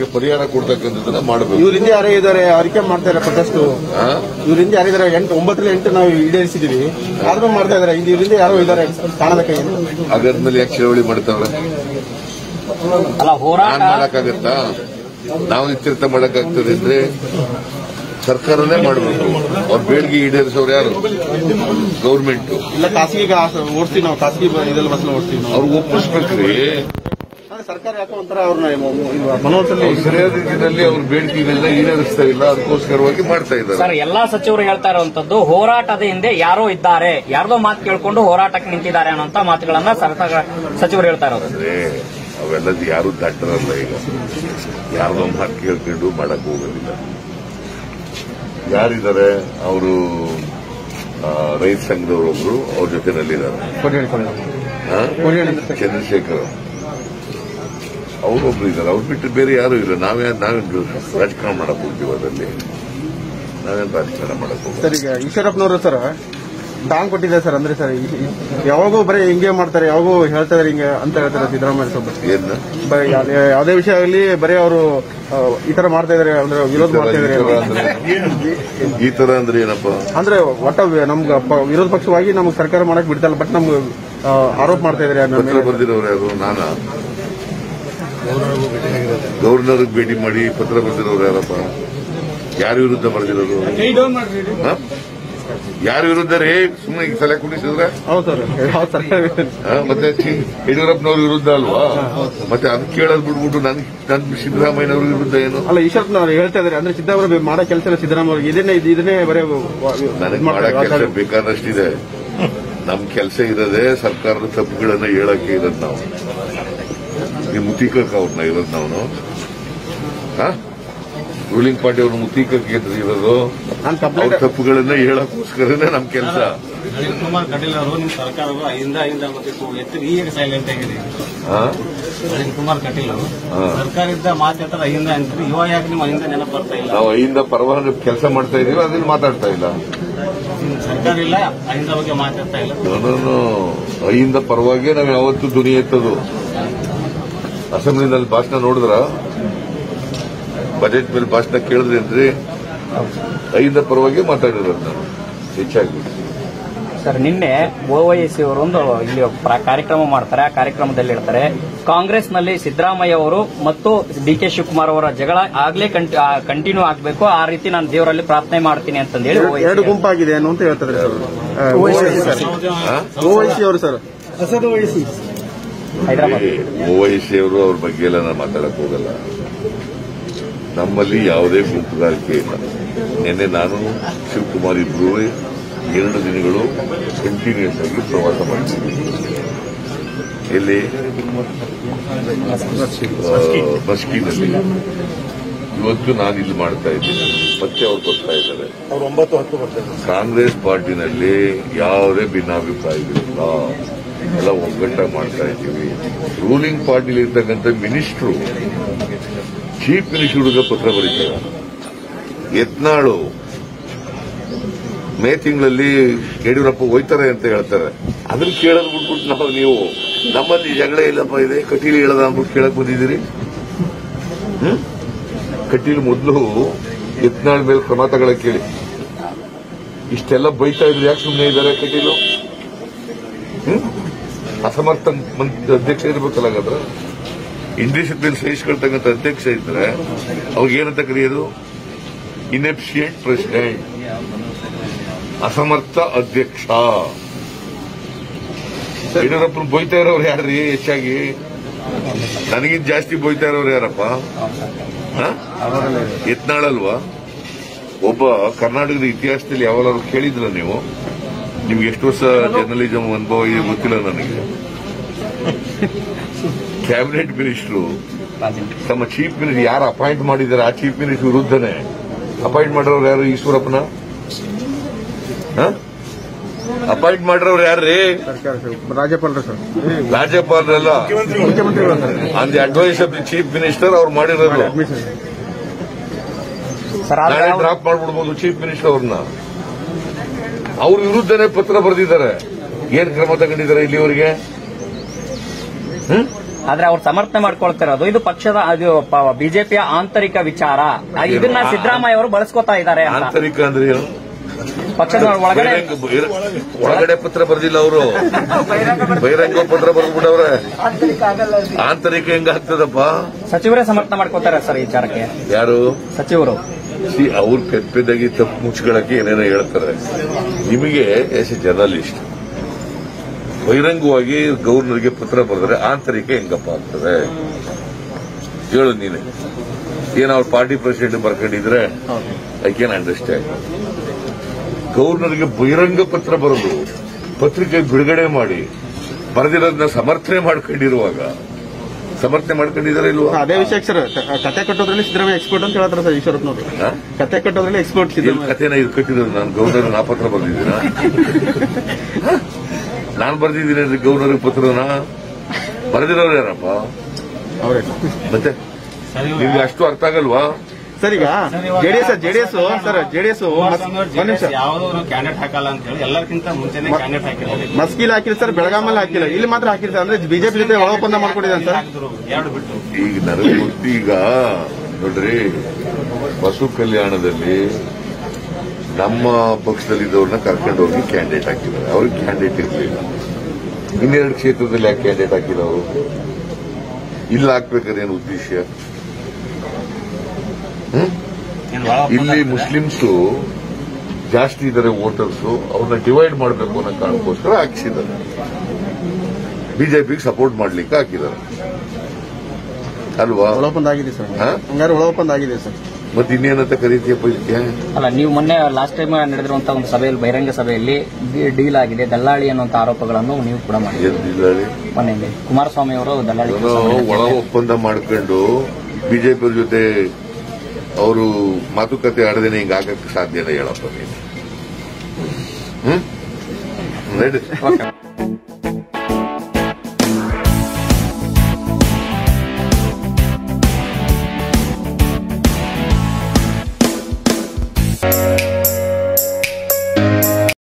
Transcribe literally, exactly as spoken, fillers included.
ಅದಕ್ಕೆ ಪರಿಹಾರ ಕೊಡ್ತಕ್ಕಂಥದ್ದನ್ನ ಮಾಡಬೇಕು. ಇವರಿಂದ ಯಾರೇ ಇದಾರೆ ಅರಿಕೆ ಮಾಡ್ತಾ ಇದ್ದಾರೆ ಪ್ರೊಟೆಸ್ಟ್. ಇವರಿಂದ ಯಾರಿದ್ದಾರೆ ಎಂಟು ಒಂಬತ್ತರಲ್ಲಿ ಎಂಟು ನಾವು ಈಡೇರಿಸಿದೀವಿ ಆದ್ರೂ ಮಾಡ್ತಾ ಇದಾರೆ. ಇವರಿಂದ ಯಾರೋ ಇದಾರೆ ಕಾಣದ ಕೈ ಅಗದ್ಮೇಲೆ ಯಾಕೆ ಚಳವಳಿ ಮಾಡ್ತಾವ್ರೆ? ನಾನ್ ಮಾಡಕ್ಕಾಗತ್ತಾ? ನಾವು ಇತ್ಯರ್ಥ ಮಾಡಕ್ಕಾಗ್ತದೆ ಅಂದ್ರೆ ಸರ್ಕಾರನೇ ಮಾಡಬೇಕು. ಅವ್ರ ಬೇಡಿಕೆ ಈಡೇರಿಸೋರು ಯಾರು? ಗೌರ್ಮೆಂಟ್. ಇಲ್ಲ ಖಾಸಗಿ ಓಡಿಸ್ತೀವಿ ನಾವು, ಖಾಸಗಿ ಇದೆಲ್ಲ ಬಸ್ ಓಡಿಸ್ತೀವಿ ನಾವು. ಅವ್ರಿಗೆ ಒಪ್ಪಿಸ್ಬೇಕ್ರಿ. ಸರ್ಕಾರ ಯಾಕೋ ಒಂಥರ ಅವ್ರನ್ನ ಮನೋಸಲ್ಲಿ ಸರಿಯಾದ ರೀತಿಯಲ್ಲಿ ಅವ್ರ ಬೇಡಿಕೆಗಳನ್ನ ಈಡೇರಿಸ್ತಾ ಇಲ್ಲ, ಅದಕ್ಕೋಸ್ಕರವಾಗಿ ಮಾಡ್ತಾ ಇದ್ದಾರೆ. ಸರ್, ಎಲ್ಲಾ ಸಚಿವರು ಹೇಳ್ತಾ ಇರುವಂತದ್ದು ಹೋರಾಟದ ಹಿಂದೆ ಯಾರೋ ಇದ್ದಾರೆ, ಯಾರ್ದೋ ಮಾತು ಕೇಳ್ಕೊಂಡು ಹೋರಾಟಕ್ಕೆ ನಿಂತಿದ್ದಾರೆ ಅನ್ನೋಂತ ಮಾತುಗಳನ್ನ ಸರ್ಕಾರ ಸಚಿವರು ಹೇಳ್ತಾ ಇರೋದು. ಅಂದ್ರೆ ಅವೆಲ್ಲದು ಯಾರು ದಟ್ಟರಲ್ಲ. ಈಗ ಯಾರ್ದೋ ಮಾತು ಕೇಳ್ಕೊಂಡು ಮಾಡಕ್ ಹೋಗೋದಿಲ್ಲ. ಯಾರಿದ್ದಾರೆ ಅವರು? ರೈತ ಸಂಘದವರೊಬ್ರು ಅವ್ರ ಜೊತೆನಲ್ಲಿದ್ದಾರೆ, ಚಂದ್ರಶೇಖರ್ ಅವರೊಬ್ರು ಇದ್ದಾರೆ. ಅವ್ರು ಬಿಟ್ಟು ಬೇರೆ ಯಾರು ಇಲ್ಲ. ನಾವೇ ನಾವೇನ್ ರಾಜಕಾರಣ ಮಾಡಕ್ ಹೋಗ್ತೀವಿ, ಅದರಲ್ಲಿ ನಾವೇನ್ ರಾಜಕಾರಣ ಮಾಡಕ್ ಹೋಗ್ತೀವಿ. ಸರ್, ಈಗ ಈಶ್ವರಪ್ಪನವರು ಸರ್ ಟಾಂಗ್ ಕೊಟ್ಟಿದ್ದಾರೆ ಸರ್. ಅಂದ್ರೆ ಸರ್ ಯಾವಾಗೂ ಬರೀ ಹಿಂಗೆ ಮಾಡ್ತಾರೆ, ಯಾವಾಗೂ ಹೇಳ್ತಾ ಇದಾರೆ ಹಿಂಗೆ ಅಂತ ಹೇಳ್ತಾರೆ ಸಿದ್ದರಾಮಯ್ಯ ಸಾಹೇಬ್. ಯಾವುದೇ ವಿಷಯ ಆಗಲಿ ಬರೀ ಅವರು ಈ ತರ ಮಾಡ್ತಾ ಇದಾರೆ, ಅಂದ್ರೆ ವಿರೋಧ ಮಾಡ್ತಾ ಇದಾರೆ. ಈ ತರ ಅಂದ್ರೆ ಏನಪ್ಪ? ಅಂದ್ರೆ ಒಟ್ಟ ನಮ್ಗೆ ವಿರೋಧ ಪಕ್ಷವಾಗಿ ನಮ್ಗೆ ಸರ್ಕಾರ ಮಾಡಕ್ ಬಿಡ್ತಲ್ಲ, ಬಟ್ ನಮ್ಗೆ ಆರೋಪ ಮಾಡ್ತಾ ಇದಾರೆ. ಬರ್ದಿರೋರು ಯಾರು? ನಾನಾ? ಗವರ್ನರ್ಗೆ ಭೇಟಿ ಮಾಡಿ ಪತ್ರ ಬರೆದಿರೋರು ಯಾರಪ್ಪ? ಯಾರ ವಿರುದ್ಧ ಬರೆದಿರೋರು? ಯಾರ ವಿರುದ್ಧ ರೇ? ಸುಮ್ಮನೆ ಈಗ ಸಲಹೆ ಕುಡಿಸಿದ್ರೆ ಮತ್ತೆ ಯಡಿಯೂರಪ್ಪನವ್ರ ವಿರುದ್ಧ ಅಲ್ವಾ? ಮತ್ತೆ ಅದ್ ಕೇಳೋದ್ ಬಿಡ್ಬಿಟ್ಟು ನನ್ ನನ್ ಸಿದ್ದರಾಮಯ್ಯನವ್ರ ವಿರುದ್ಧ ಏನು? ಅಲ್ಲ, ಈಶ್ವರಪ್ಪನವ್ರು ಹೇಳ್ತಾ ಇದಾರೆ ಅಂದ್ರೆ ಸಿದ್ದರಾಮಯ್ಯ ಮಾಡೋ ಕೆಲಸ ಸಿದ್ದರಾಮಯ್ಯ ಇದನ್ನೇ ಇದನ್ನೇ ಬರೀ ನನಗೆ ಮಾಡೋ ಕೆಲಸ ಬೇಕಾದಷ್ಟಿದೆ. ನಮ್ ಕೆಲಸ ಇರೋದೇ ಸರ್ಕಾರದ ತಪ್ಪುಗಳನ್ನ ಹೇಳಕ್ಕೆ ಇರೋದು ನಾವು. ನೀವು ಮುತೀಕಕ್ಕೆ ಅವ್ರನ್ನ ಇರೋದು ನಾವು. ರೂಲಿಂಗ್ ಪಾರ್ಟಿ ಅವ್ರ ಮುತೀಕಕ್ಕೆ ಇರೋದು ಅವ್ರ ತಪ್ಪುಗಳನ್ನ ಹೇಳಕ್ಕೋಸ್ಕರನೇ ನಮ್ ಕೆಲಸ. ನಳಿನ್ ಕುಮಾರ್ ಕಟೀಲ್ ಅವರು ನಿಮ್ಮ ಸರ್ಕಾರ ಐದಿಂದ ಐದಿಂದ ಎತ್ತಿ ಈಗ ಸೈಲೆಂಟ್ ಆಗಿದೆ. ನಳಿನ್ ಕುಮಾರ್ ಕಟೀಲ್ ಅವರು ಸರ್ಕಾರದಿಂದ ಮಾತಾಡ್ತಾರೆ ಐಯಿಂದ ಅಂತೀರಿ, ಇವಾಗ ಯಾಕೆ ನಿಮ್ಮ ಐಯಿಂದ ನೆನಪು ಬರ್ತಾ ಇಲ್ಲ? ನಾವು ಐಯಿಂದ ಪರವಾಗಿ ಕೆಲಸ ಮಾಡ್ತಾ ಇದೀವಿ, ಅದನ್ನ ಮಾತಾಡ್ತಾ ಇಲ್ಲ. ಸರ್ಕಾರ ಇಲ್ಲ, ಐದಿಂದ ಬಗ್ಗೆ ಮಾತಾಡ್ತಾ ಇಲ್ಲ. ನಾನು ಐಯಿಂದ ಪರವಾಗಿ ನಾವು ಯಾವತ್ತೂ ಧ್ವನಿ ಎತ್ತದು. ಅಸೆಂಬ್ಲಿನಲ್ಲಿ ಭಾಷಣ ನೋಡಿದ್ರ? ಬಜೆಟ್ ಮೇಲೆ ಭಾಷಣ ಕೇಳಿದ್ರೇನ್ರಿ? ಐದಿಂದ ಪರವಾಗಿ ಮಾತಾಡಿರೋದು ನಾನು ಹೆಚ್ಚಾಗಿ. ಸರ್, ನಿನ್ನೆ ಓವೈಸಿ ಅವರು ಒಂದು ಇಲ್ಲಿ ಕಾರ್ಯಕ್ರಮ ಮಾಡ್ತಾರೆ. ಆ ಕಾರ್ಯಕ್ರಮದಲ್ಲಿ ಹೇಳ್ತಾರೆ ಕಾಂಗ್ರೆಸ್ನಲ್ಲಿ ಸಿದ್ದರಾಮಯ್ಯ ಅವರು ಮತ್ತು ಡಿ ಕೆ ಶಿವಕುಮಾರ್ ಅವರ ಜಗಳ ಆಗ್ಲೇ ಕಂಟಿನ್ಯೂ ಆಗಬೇಕು, ಆ ರೀತಿ ನಾನು ದೇವರಲ್ಲಿ ಪ್ರಾರ್ಥನೆ ಮಾಡ್ತೀನಿ ಅಂತಂದು ಹೇಳಿ ಎರಡು ಗುಂಪಾಗಿದೆ ಅಂತ ಹೇಳ್ತಾರೆ ಓವೈಸಿ ಅವರು. ಸರ್, ಹೈದರಾಬಾದ್ ಓವೈಸಿ ಅವರು ಅವ್ರ ಬಗ್ಗೆ ಎಲ್ಲ ನಾನು ಮಾತಾಡಕ್ ಹೋಗಲ್ಲ. ನಮ್ಮಲ್ಲಿ ಯಾವುದೇ ಗುಂಪುಗಾರಿಕೆ ಇಲ್ಲ. ನಿನ್ನೆ ನಾನು ಶಿವಕುಮಾರ್ ಇಬ್ರು ಎರಡು ದಿನಗಳು ಕಂಟಿನ್ಯೂಸ್ ಆಗಿ ಪ್ರವಾಸ ಮಾಡ್ತೀವಿ. ಎಲ್ಲಿ? ಮಸ್ಕಿನಲ್ಲಿ. ಇವತ್ತು ನಾನು ಇಲ್ಲಿ ಮಾಡ್ತಾ ಇದ್ದೀನಿ, ಮತ್ತೆ ಅವ್ರು ಬರ್ತಾ ಇದ್ದಾರೆ. ಕಾಂಗ್ರೆಸ್ ಪಾರ್ಟಿನಲ್ಲಿ ಯಾವುದೇ ಭಿನ್ನಾಭಿಪ್ರಾಯಗಳಿಲ್ಲ, ಎಲ್ಲ ಒಗ್ಗಟ್ಟಾಗಿ ಮಾಡ್ತಾ ಇದ್ದೀವಿ. ರೂಲಿಂಗ್ ಪಾರ್ಟಿಲಿ ಇರ್ತಕ್ಕಂಥ ಮಿನಿಸ್ಟ್ರು ಚೀಫ್ ಮಿನಿಸ್ಟರ್ಗೆ ಪತ್ರ ಬರೀತಾರೆ. ಯತ್ನಾಳು ಮೇ ತಿಂಗಳಲ್ಲಿ ಯಡಿಯೂರಪ್ಪ ಹೋಯ್ತಾರೆ ಅಂತ ಹೇಳ್ತಾರೆ. ಅದನ್ನ ಕೇಳೋದ್ ಬಿಟ್ಬಿಟ್ಟು ನಾವು ನೀವು ನಮ್ಮಲ್ಲಿ ಜಗಳ ಇಲ್ಲಪ್ಪ ಇದೆ ಕಟೀಲ್ ಹೇಳದ ಅಂದ್ಬಿಟ್ಟು ಕೇಳಕ್ ಬಂದಿದ್ದೀರಿ. ಹ್ಮ್ ಕಟೀಲ್ ಮೊದಲು ಯತ್ನಾಳ್ ಮೇಲೆ ಕ್ರಮ ತಗೊಳಕ್ ಕೇಳಿ. ಇಷ್ಟೆಲ್ಲ ಬೈತಾ ಇದ್ರು, ಯಾಕೆ ಸುಮ್ಮನೆ ಇದ್ದಾರೆ ಕಟೀಲು? ಹ್ಮ್ ಅಸಮರ್ಥ ಅಧ್ಯಕ್ಷ ಇರ್ಬೇಕಲ್ಲ. ಹಾಗಾದ್ರೆ ಇಂಡಿಸಿಪ್ಲಿನ್ ಸಹಿಸ್ಕೊಳ್ತಕ್ಕಂಥ ಅಧ್ಯಕ್ಷ ಇದ್ರೆ ಅವ್ರಿಗೆ ಏನಂತ ಕರೆಯೋದು? ಇನ್ಎಫಿಷಿಯಂಟ್ ಪ್ರೆಸಿಡೆಂಟ್, ಅಸಮರ್ಥ ಅಧ್ಯಕ್ಷ. ಯಡಿಯೂರಪ್ಪನ ಬೈತಾ ಇರೋರು ಯಾರ್ರೀ ಹೆಚ್ಚಾಗಿ? ನನಗಿಂತ ಜಾಸ್ತಿ ಬೈತಾ ಇರೋರು ಯಾರಪ್ಪ? ಯತ್ನಾಳಲ್ವಾ? ಒಬ್ಬ ಕರ್ನಾಟಕದ ಇತಿಹಾಸದಲ್ಲಿ ಯಾವಾಗಲೂ ಕೇಳಿದ್ರ ನೀವು? ನಿಮ್ಗೆ ಎಷ್ಟು ವರ್ಷ ಜರ್ನಲಿಸಂ ಅನುಭವ ಇದೆ ಗೊತ್ತಿಲ್ಲ ನನಗೆ. ಕ್ಯಾಬಿನೆಟ್ ಮಿನಿಸ್ಟರು ತಮ್ಮ ಚೀಫ್ ಮಿನಿಸ್ಟರ್ ಯಾರು ಅಪಾಯಿಂಟ್ ಮಾಡಿದ್ದಾರೆ ಆ ಚೀಫ್ ಮಿನಿಸ್ಟರ್ ವಿರುದ್ಧನೇ ಅಪಾಯಿಂಟ್ ಮಾಡಿರೋರು ಯಾರು? ಈಶ್ವರಪ್ಪನ ಅಪಾಯಿಂಟ್ ಮಾಡಿರೋರು ಯಾರ್ರೀ? ರಾಜ್ಯಪಾಲರು ಸರ್. ರಾಜ್ಯಪಾಲರಲ್ಲ, ಮುಖ್ಯಮಂತ್ರಿಗಳು. On the advice of the chief minister ಅವ್ರು ಮಾಡಿರೋದು. ನಾಳೆ ಡ್ರಾಪ್ ಮಾಡ್ಬಿಡ್ಬೋದು ಚೀಫ್ ಮಿನಿಸ್ಟರ್ ಅವ್ರನ್ನ. ಅವ್ರ ವಿರುದ್ಧನೇ ಪತ್ರ ಬರೆದಿದ್ದಾರೆ. ಏನ್ ಕ್ರಮ ತಗೊಂಡಿದ್ದಾರೆ ಇಲ್ಲಿವರೆಗೆ? ಆದ್ರೆ ಅವ್ರು ಸಮರ್ಥನೆ ಮಾಡ್ಕೊಳ್ತಿರೋದು ಇದು ಪಕ್ಷದ ಅದು ಬಿಜೆಪಿಯ ಆಂತರಿಕ ವಿಚಾರ. ಇದನ್ನ ಸಿದ್ದರಾಮಯ್ಯ ಅವರು ಬಳಸ್ಕೊತಾ ಇದ್ದಾರೆ ಅಂತ. ಆಂತರಿಕ ಅಂದ್ರೆ ಏನು? ಪಕ್ಷದ ಒಳಗಡೆ ಒಳಗಡೆ ಪತ್ರ ಬರೆದಿಲ್ಲ ಅವರು, ಬಹಿರಂಗ ಪತ್ರ ಬರೆದ್ಬಿಟ್ಟವ್ರೆ. ಆಂತರಿಕ ಹೆಂಗಾಗ್ತದಪ್ಪ? ಸಚಿವರೇ ಸಮರ್ಥನೆ ಮಾಡ್ಕೋತಾರೆ ಸರ್ ಈ ವಿಚಾರಕ್ಕೆ. ಯಾರು ಸಚಿವರು? ಅವ್ರು ಪೆದ್ ಪೆದ್ದಾಗಿ ತಪ್ಪು ಮುಚ್ಕೊಳಕ್ಕೆ ಏನೇನೋ ಹೇಳ್ತಾರೆ. ನಿಮಗೆ ಎಸ್ ಎ ಜರ್ನಲಿಸ್ಟ್ ಬಹಿರಂಗವಾಗಿ ಗವರ್ನರ್ಗೆ ಪತ್ರ ಬರೆದ್ರೆ ಆಂತರಿಕ ಹೆಂಗಪ್ಪ ಆಗ್ತದೆ ಹೇಳು ನೀನೆ. ಏನ್ ಅವ್ರ ಪಾರ್ಟಿ ಪ್ರೆಸಿಡೆಂಟ್ ಬರ್ಕೊಂಡಿದ್ರೆ ಐ ಕ್ಯಾನ್ ಅಂಡರ್ಸ್ಟ್ಯಾಂಡ್. ಗವರ್ನರ್ಗೆ ಬಹಿರಂಗ ಪತ್ರ ಬರೆದು ಪತ್ರಿಕೆ ಬಿಡುಗಡೆ ಮಾಡಿ ಬರೆದಿರೋದನ್ನ ಸಮರ್ಥನೆ ಮಾಡ್ಕೊಂಡಿರುವಾಗ ಸಮರ್ಥನೆ ಮಾಡ್ಕೊಂಡಿದ್ದಾರೆ ಇಲ್ವಾ? ಅದೇ ವಿಷಯಕ್ಕೆ ಸರ್ ಕತೆ ಕಟ್ಟೋದ್ರಲ್ಲಿ ಸಿದ್ದರಾಮಯ್ಯ ಎಕ್ಸ್ಪರ್ಟ್ ಅಂತ ಹೇಳ್ತಾರೆ ಸರ್ ಈಶ್ವರಪ್ಪನವರು. ಕತೆ ಕಟ್ಟೋದ್ರಲ್ಲಿ ಎಕ್ಸ್ಪರ್ಟ್ ಸಿದ್ದರಾಮಯ್ಯ. ಕತೆನ ಇದು ಕಟ್ಟಿರೋದು ನಾನು ಗವರ್ನರ್ ನಾ ಪತ್ರ ಬರೆದಿದ್ದೀನ? ನಾನು ಬರೆದಿದ್ದೀನಿ ಗವರ್ನರ್ ಪತ್ರನ? ಬರೆದಿರೋರು ಯಾರಪ್ಪ ಅವರೇ. ಮತ್ತೆ ನಿಮ್ಗೆ ಅಷ್ಟು ಅರ್ಥ ಆಗಲ್ವಾ? ಸರ್ ಈಗ ಜೆಡಿಎಸ್ ಜೆಡಿಎಸ್ ಸರ್ ಜೆಡಿಎಸ್ ಒಂದ್ ನಿಮಿಷ ಯಾವುದೋ ಕ್ಯಾಂಡಿಡೇಟ್ ಹಾಕಲ್ಲ ಅಂತ ಹೇಳಿ ಎಲ್ಲರಿಗಿಂತ ಮುಂಚೆನೆ ಕ್ಯಾಂಡಿಡೇಟ್ ಹಾಕಿದ್ದಾರೆ. ಮಸ್ಕಿಲ್ ಹಾಕಿಲ್ಲ ಸರ್, ಬೆಳಗಾಮಲ್ಲಿ ಹಾಕಿಲ್ಲ, ಇಲ್ಲಿ ಮಾತ್ರ ಹಾಕಿಲ್ಲ ಅಂದ್ರೆ ಬಿಜೆಪಿ ಜೊತೆ ಒಳ ಒಪ್ಪಂದ ಮಾಡ್ಕೊಂಡಿದ್ದಾನೆ ಸರ್. ಎರಡು ಬಿಟ್ಟು ಈಗ ನನಗೆ ಗೊತ್ತು. ಈಗ ನೋಡ್ರಿ, ಬಸವ ಕಲ್ಯಾಣದಲ್ಲಿ ನಮ್ಮ ಪಕ್ಷದಲ್ಲಿದ್ದವ್ರನ್ನ ಕರ್ಕೊಂಡು ಹೋಗಿ ಕ್ಯಾಂಡಿಡೇಟ್ ಹಾಕಿದ್ದಾರೆ. ಅವ್ರಿಗೆ ಕ್ಯಾಂಡಿಡೇಟ್ ಇರಲಿಲ್ಲ. ಇನ್ನೆರಡು ಕ್ಷೇತ್ರದಲ್ಲಿ ಯಾಕೆ ಕ್ಯಾಂಡಿಡೇಟ್ ಹಾಕಿಲ್ಲ ಅವರು? ಇಲ್ಲಿ ಹಾಕ್ಬೇಕಾದ್ರೆ ಏನು ಉದ್ದೇಶ? ಇಲ್ಲಿ ಮುಸ್ಲಿಮ್ಸು ಜಾಸ್ತಿ ಇದ್ದಾರೆ ವೋಟರ್ಸು, ಅವ್ರನ್ನ ಡಿವೈಡ್ ಮಾಡಬೇಕು ಅನ್ನೋ ಕಾರಣಕ್ಕೋಸ್ಕರ ಹಾಕಿಸಿದ್ದಾರೆ. ಬಿಜೆಪಿಗೆ ಸಪೋರ್ಟ್ ಮಾಡ್ಲಿಕ್ಕೆ ಹಾಕಿದ್ದಾರೆ ಅಲ್ವಾ? ಒಳ ಒಪ್ಪಂದ ಆಗಿದೆ ಸರ್. ಹಂಗಾರೆ ಒಳ ಒಪ್ಪಂದ ಆಗಿದೆ ಸರ್. ಮತ್ತೆ ಇನ್ನೇನಂತ ಕರೀತೀಯಪ್ಪ ಇದಕ್ಕೆ? ಅಲ್ಲ, ನೀವು ಮೊನ್ನೆ ಲಾಸ್ಟ್ ಟೈಮ್ ನಡೆದಿರುವಂತಹ ಒಂದು ಸಭೆಯಲ್ಲಿ, ಬಹಿರಂಗ ಸಭೆಯಲ್ಲಿ ಡೀಲ್ ಆಗಿದೆ, ದಲ್ಲಾಳಿ ಅನ್ನುವಂತ ಆರೋಪಗಳನ್ನು ನೀವು ಕೂಡ ಮಾಡಿದ್ದೀರಿ. ಮೊನ್ನೆ ಕುಮಾರಸ್ವಾಮಿ ಅವರು ದಲ್ಲಾಳಿ ಒಳ ಒಪ್ಪಂದ ಮಾಡ್ಕೊಂಡು ಬಿಜೆಪಿ ಜೊತೆ ಅವರು ಮಾತುಕತೆ ಆಡದೇನೆ ಹಿಂಗ ಆಗಕ್ಕೆ ಸಾಧ್ಯನೇ ಹೇಳಪ್ಪ ನೀನು? ಹ್ಮ್ ನಡಿ.